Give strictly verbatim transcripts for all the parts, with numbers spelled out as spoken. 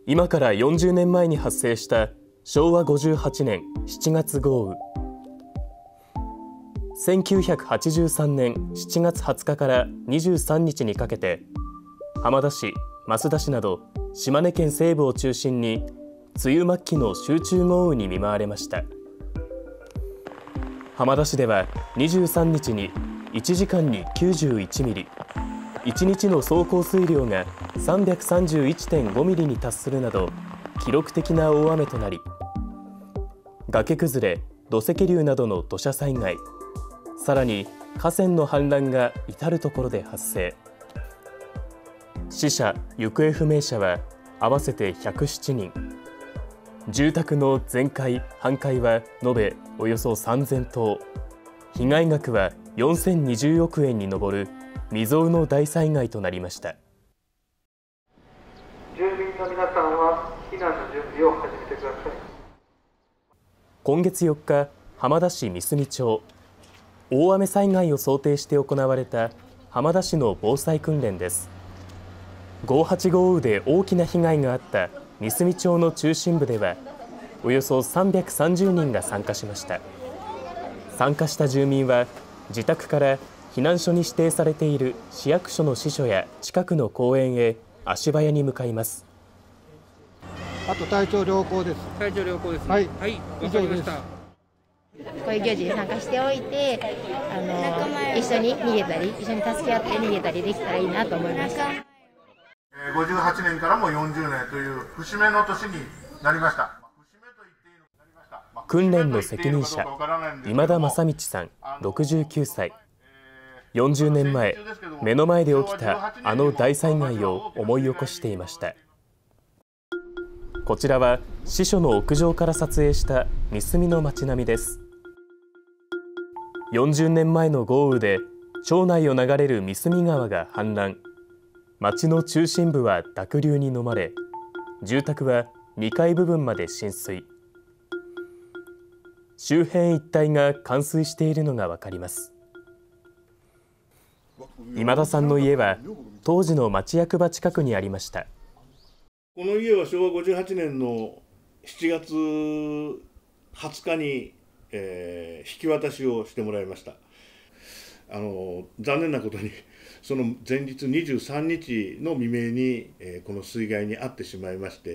今からよんじゅうねんまえに発生したしょうわごじゅうはちねんしちがつ豪雨。せんきゅうひゃくはちじゅうさんねんしちがつはつかからにじゅうさんにちにかけて、浜田市、益田市など島根県西部を中心に梅雨末期の集中豪雨に見舞われました。浜田市ではにじゅうさんにちにいちじかんにきゅうじゅういちミリ、いちにちの総降水量が さんびゃくさんじゅういってんごミリに達するなど記録的な大雨となり、崖崩れ、土石流などの土砂災害、さらに河川の氾濫が至る所で発生。死者・行方不明者は合わせてひゃくななにん、住宅の全壊・半壊は延べおよそさんぜんとう、被害額はよんせんにじゅうおくえんに上る未曾有の大災害となりました。 住民の皆さんは避難の準備を始めてください。 今月よっか、浜田市三隅町、大雨災害を想定して行われた浜田市の防災訓練です。ごじゅうはちごううで大きな被害があった三隅町の中心部では、およそさんびゃくさんじゅうにんが参加しました。参加した住民は、自宅から避難所に指定されている市役所の支所や近くの公園へ足早に向かいます。 あと体調良好です。 体調良好です。 はい、 はい、わかりました。 こういう行事に参加しておいて、あの一緒に逃げたり、一緒に助け合って逃げたりできたらいいなと思いました。 ごじゅうはちねんからもよんじゅうねんという節目の年になりました。 訓練の責任者、今田正道さん、ろくじゅうきゅうさい。よんじゅうねんまえ、目の前で起きたあの大災害を思い起こしていました。こちらは支所の屋上から撮影した三隅の街並みです。よんじゅうねんまえの豪雨で町内を流れる三隅川が氾濫、町の中心部は濁流に飲まれ、住宅はにかい部分まで浸水、周辺一帯が冠水しているのがわかります。今田さんの家は当時の町役場近くにありました。 この家はしょうわごじゅうはちねんのしちがつはつかに、えー、引き渡しをしてもらいました。あの残念なことにその前日にじゅうさんにちの未明に、えー、この水害に遭ってしまいまして、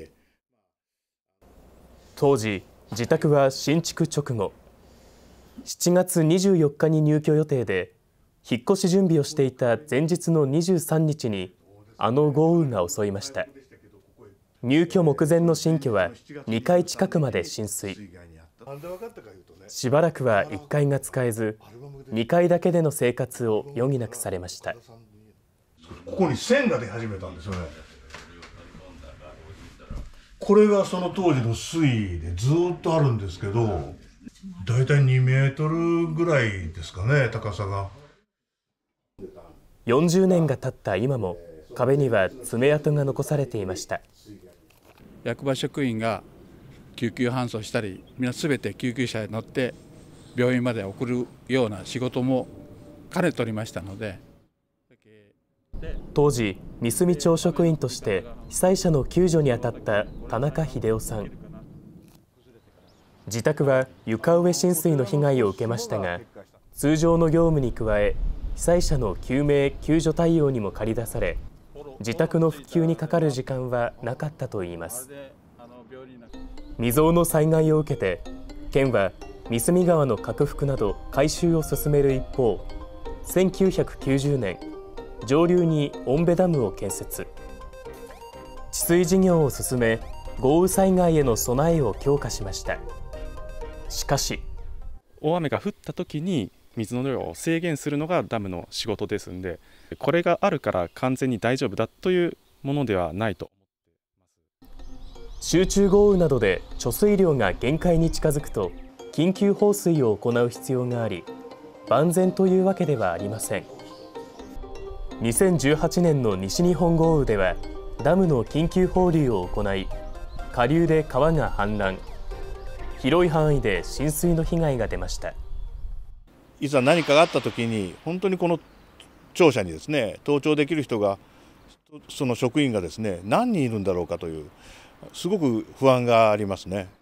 当時自宅は新築直後、しちがつにじゅうよっかに入居予定で、引っ越し準備をしていた前日のにじゅうさんにちにあの豪雨が襲いました。入居目前の新居はにかい近くまで浸水、しばらくはいっかいが使えず、にかいだけでの生活を余儀なくされました。 ここに線が出始めたんですよね。これがその当時の水位でずっとあるんですけど、だいたいにメートルぐらいですかね、高さが。 よんじゅうねんが経った今も壁には爪痕が残されていました。 役場職員が救急搬送したり、皆すべて救急車に乗って病院まで送るような仕事も兼ねておりましたので、 当時三隅町職員として被災者の救助に当たった田中秀夫さん。自宅は床上浸水の被害を受けましたが、通常の業務に加え被災者の救命救助対応にも駆り出され、自宅の復旧にかかる時間はなかったといいます。未曾有の災害を受けて、県は三隅川の拡幅など改修を進める一方、せんきゅうひゃくきゅうじゅうねん、上流にオンベダムを建設、治水事業を進め、豪雨災害への備えを強化しました。しかし、 大雨が降ったときに水の量を制限するのがダムの仕事ですので、これがあるから完全に大丈夫だというものではないと。 集中豪雨などで貯水量が限界に近づくと緊急放水を行う必要があり、万全というわけではありません。にせんじゅうはちねんの西日本豪雨ではダムの緊急放流を行い、下流で川が氾濫、広い範囲で浸水の被害が出ました。 いざ何かがあったときに、本当にこの庁舎にですね、登庁できる人が、その職員がですね、何人いるんだろうかという、 すごく不安がありますね。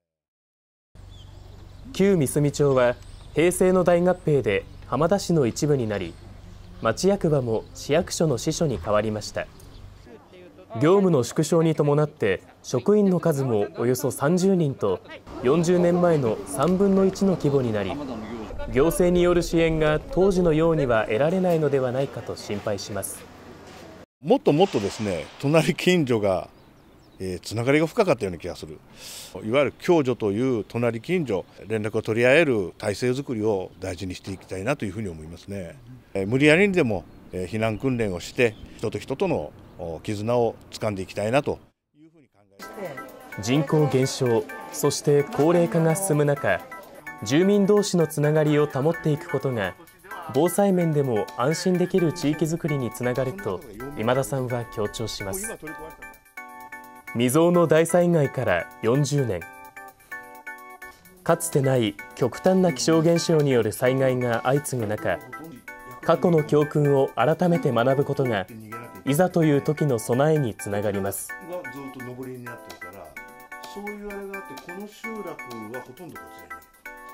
旧三隅町は平成の大合併で浜田市の一部になり、町役場も市役所の支所に変わりました。業務の縮小に伴って職員の数もおよそさんじゅうにんとよんじゅうねんまえのさんぶんのいちの規模になり、行政による支援が当時のようには得られないのではないかと心配します。 もっともっとですね、隣近所が、えー、つながりが深かったような気がする。いわゆる共助という隣近所、連絡を取り合える体制づくりを大事にしていきたいなというふうに思いますね。えー、無理やりにでも、えー、避難訓練をして人と人との絆を掴んでいきたいなというふうに考えて。 人口減少、そして高齢化が進む中、住民同士のつながりを保っていくことが防災面でも安心できる地域づくりにつながると今田さんは強調します。未曾有の大災害からよんじゅうねん、かつてない極端な気象現象による災害が相次ぐ中、過去の教訓を改めて学ぶことがいざという時の備えにつながります。 がずっと上りになってるから、そういうあれがあって、この集落はほとんどこちらに。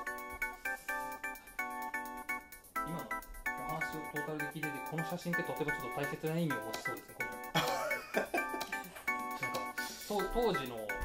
今のお話をトータルで聞いてて、この写真ってとてもちょっと大切な意味を持ちそうですね。これなんか当時の